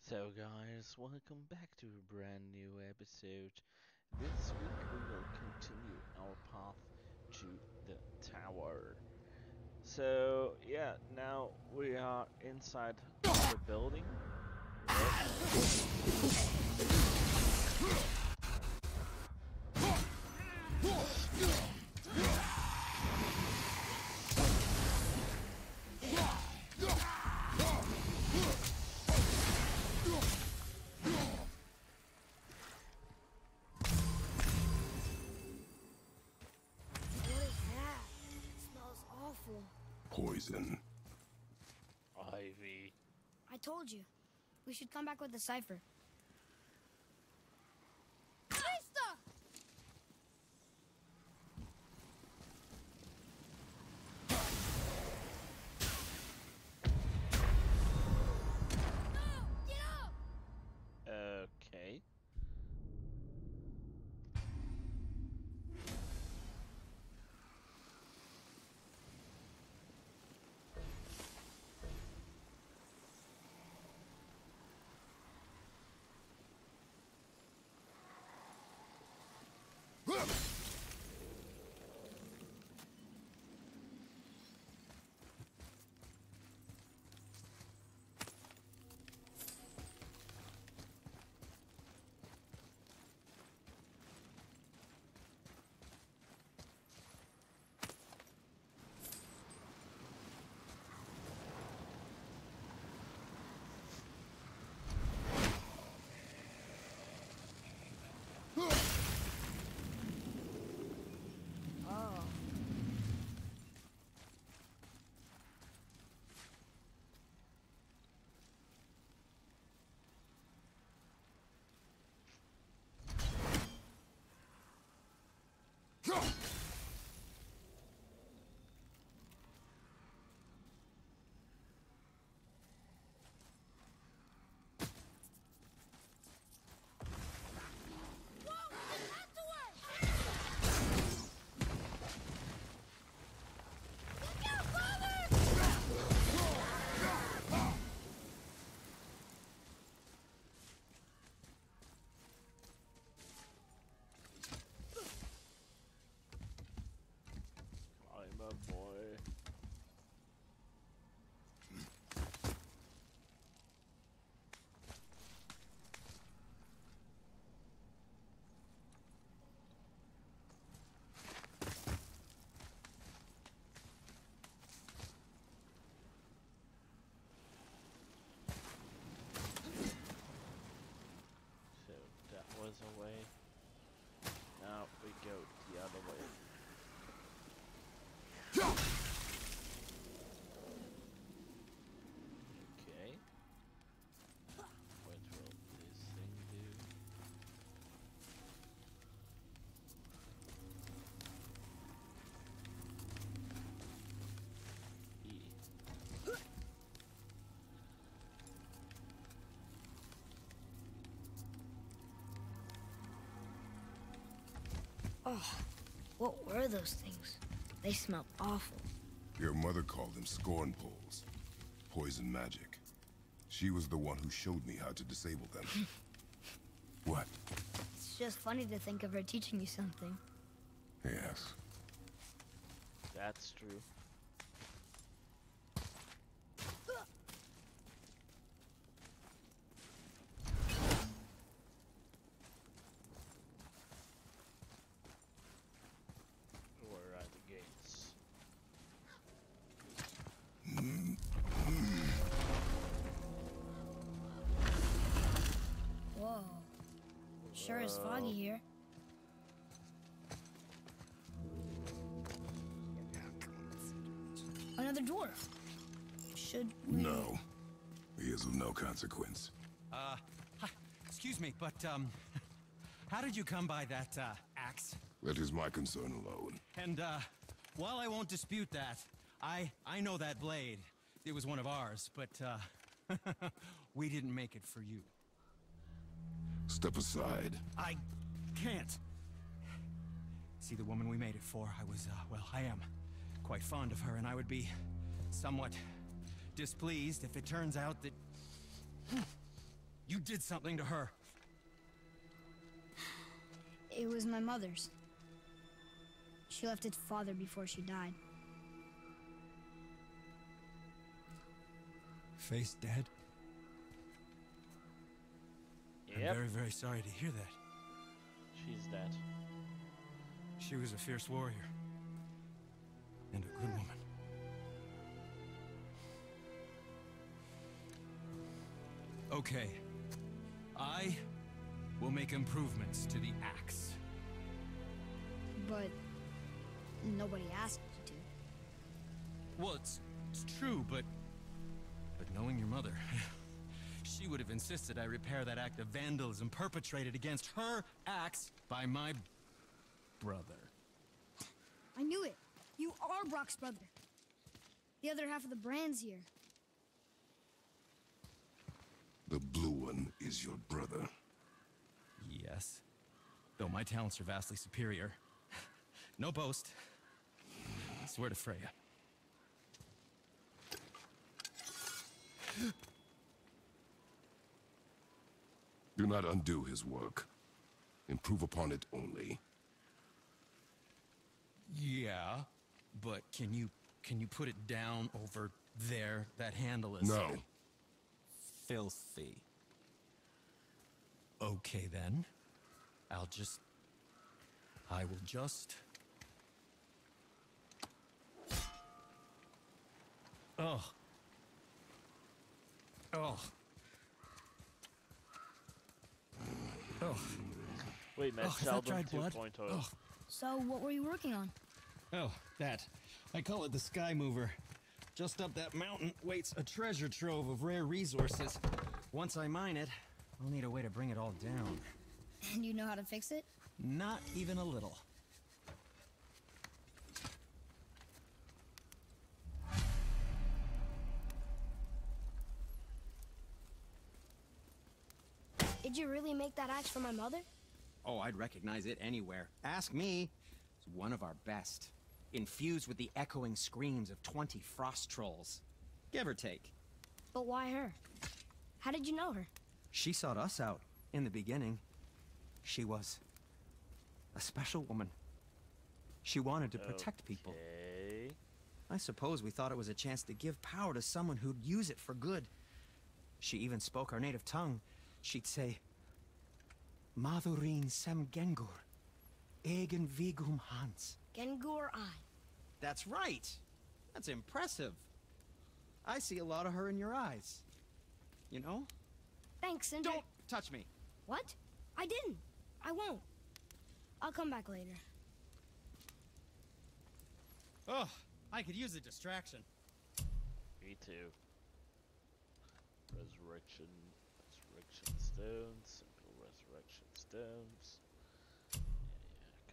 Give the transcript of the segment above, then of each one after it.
So guys, welcome back to a brand new episode. This week we will continue our path to the tower. So yeah, now we are inside the building. Awful. Poison. Ivy. I told you. We should come back with the cipher. Krista! No! Get up! Okay. I'm a boy. So that was a way. Now we go the other way. Okay. What will this thing do? E. Oh, what were those things? They smell awful. Your mother called them scorn poles. Poison magic. She was the one who showed me how to disable them. What? It's just funny to think of her teaching you something. Yes. That's true. Where are the gates? Whoa. Sure is foggy here. Another dwarf. Should we... No. He is of no consequence. Hi, excuse me, but, how did you come by that, axe? That is my concern alone. And, while I won't dispute that, I know that blade. It was one of ours, but, we didn't make it for you. Step aside. I can't. See, the woman we made it for, well, I am quite fond of her, and I would be somewhat displeased if it turns out that You did something to her. It was my mother's. She left its father before she died. Faye's dead? I'm Yep, very, very sorry to hear that. she's dead. She was a fierce warrior. And a good woman. Okay. I will make improvements to the axe. But nobody asked you to. Well, it's true, but knowing your mother, she would have insisted I repair that act of vandalism perpetrated against her axe by my brother. I knew it. You are Brock's brother. The other half of the brand's here. The blue one is your brother. Yes. Though my talents are vastly superior. No boast. I swear to Freya. Do not undo his work. Improve upon it only. Yeah, but can you put it down over there? That handle is No. filthy. Okay then. I will just Oh. Wait, Matt Oh, is that Sheldon dried blood? 2.0. Oh. So what were you working on? Oh, that. I call it the Sky Mover. Just up that mountain waits a treasure trove of rare resources. Once I mine it, I'll need a way to bring it all down. And you know how to fix it? Not even a little. Did you really make that axe for my mother? Oh, I'd recognize it anywhere. Ask me. It's one of our best. Infused with the echoing screams of 20 frost trolls. Give or take. But why her? How did you know her? She sought us out in the beginning. She was a special woman. She wanted to protect people. Okay. I suppose we thought it was a chance to give power to someone who'd use it for good. She even spoke our native tongue. She'd say, Madurin sem Gengur, egen vigum Hans. Gengur I. That's right. That's impressive. I see a lot of her in your eyes. You know? Thanks, Sindri. Don't touch me. What? I didn't. I won't. I'll come back later. Oh, I could use a distraction. Me too. Resurrection stones, simple resurrection stones. Yeah,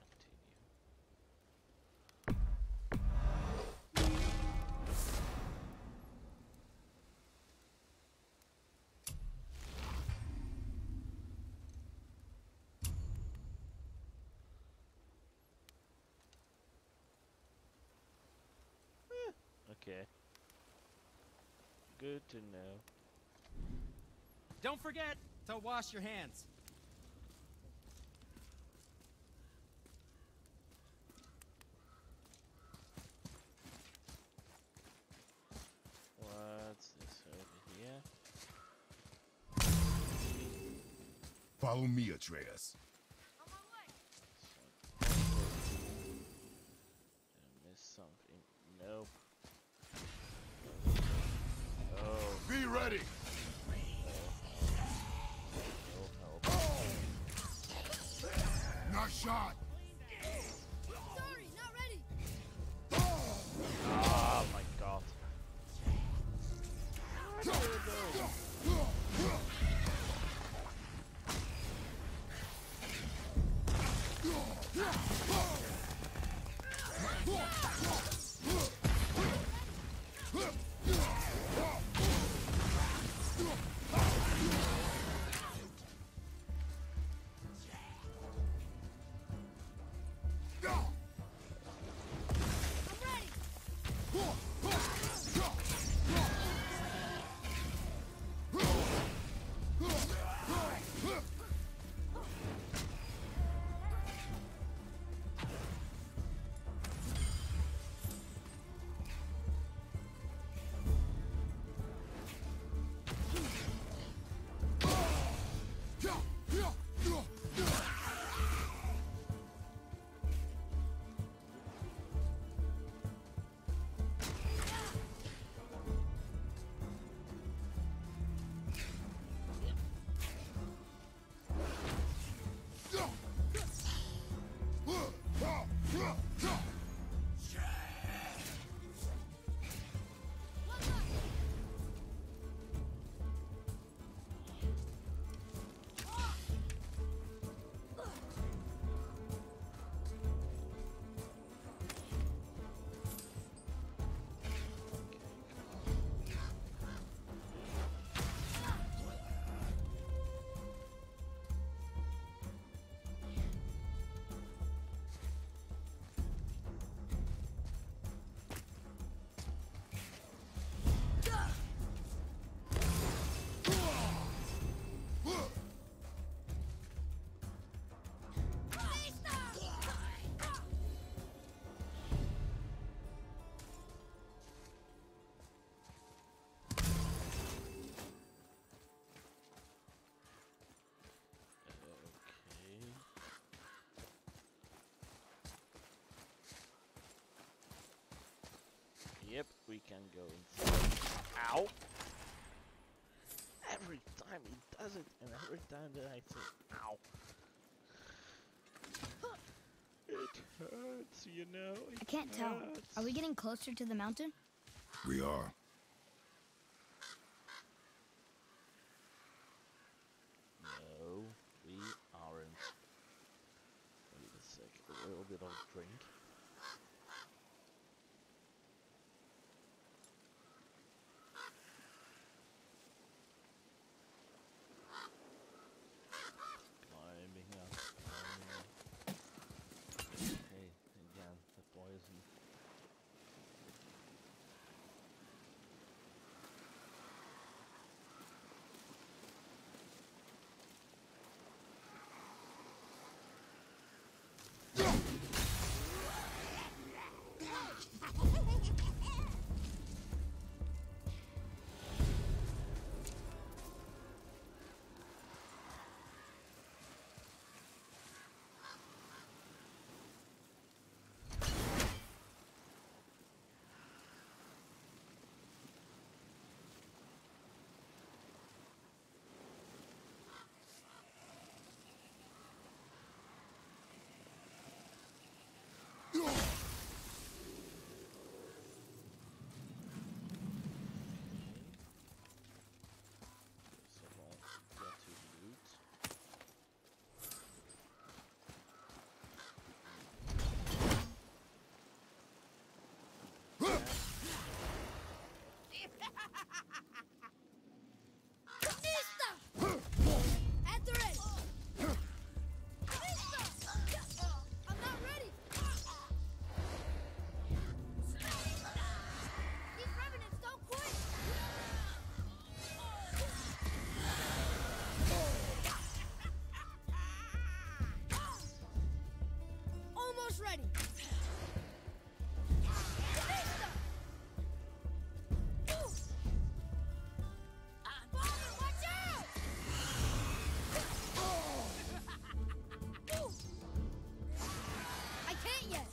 continue. Okay. Good to know. Don't forget to wash your hands. What's this over here? Follow me, Atreus. Did I miss something? Nope. Oh, Be ready! no help. Not shot! Sorry, not ready. Oh my god. we can go inside. Ow! Every time he does it, and every time that I say ow, it hurts, you know? I can't tell. Are we getting closer to the mountain? We are. No, we aren't. Wait a sec, a little bit of drink. Climbing up, climbing up. Okay, again, the poison. So we'll get to loot. At the ready! I'm not ready! These revenants don't quit! Almost ready! Father, watch out! I can't yet!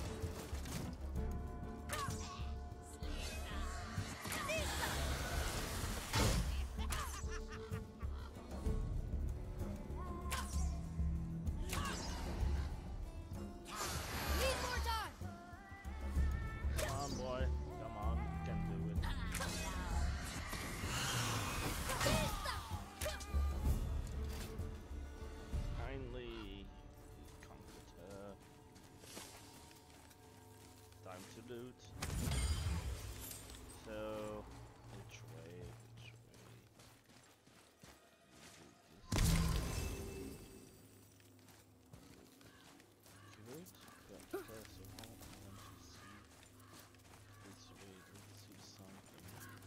Need more time! Come on, boy. Come on, you can do it. Kindly comfort her. Time to loot. So, which way? Which way? Do this. Good. But first of all, I want to see this way. Do you see something?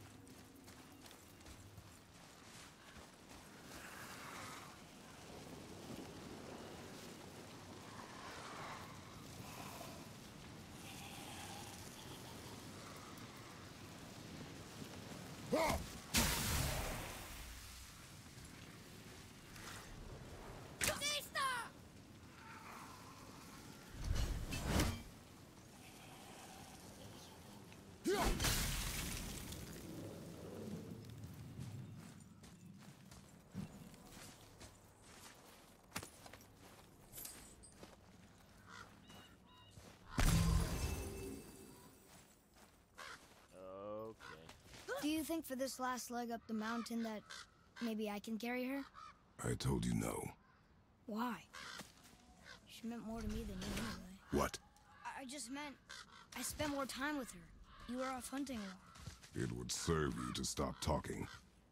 Okay. Do you think for this last leg up the mountain that maybe I can carry her? I told you no. Why? She meant more to me than you anyway. What? I just meant I spent more time with her. You were off hunting a lot. It would serve you to stop talking.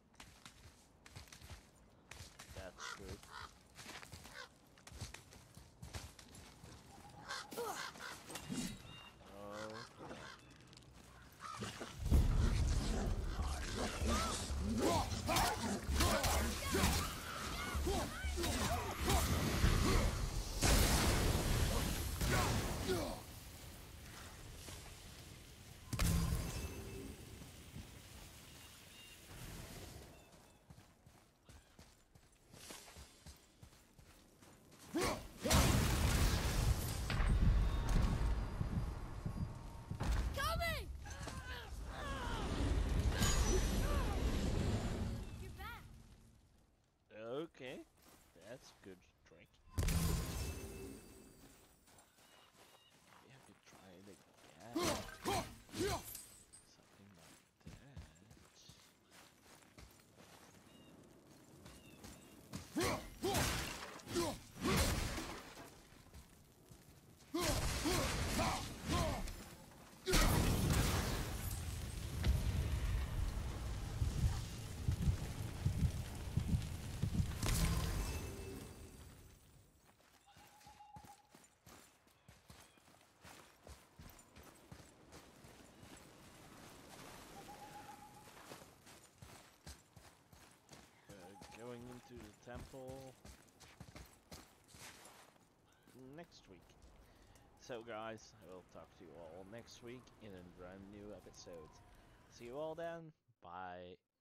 That's good. Oh. that's a good trick. Maybe I could try it again. Something like that. Going into the temple next week. So guys, I will talk to you all next week in a brand new episode. See you all then. Bye.